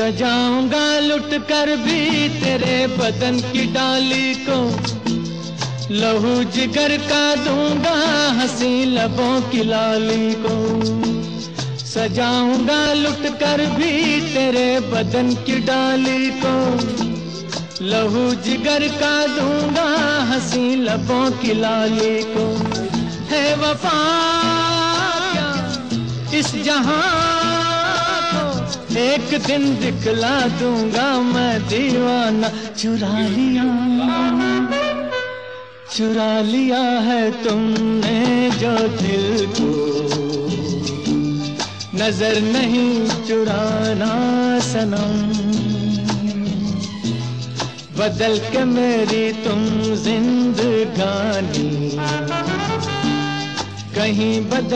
सजाऊंगा लुट कर भी तेरे बदन की डाली को, लहू जिगर का दूंगा हंसी लबों की लाली को। सजाऊंगा लुट कर भी तेरे बदन की डाली को, लहू जिगर का दूंगा हंसी लबों की लाली को। है वफा क्या इस जहां को, एक दिन दिखला दूंगा मैं दीवाना। चुरा लिया है तुमने जो दिल को, नजर नहीं चुराना सनम। बदल के मेरी तुम जिंदगानी कहीं बदल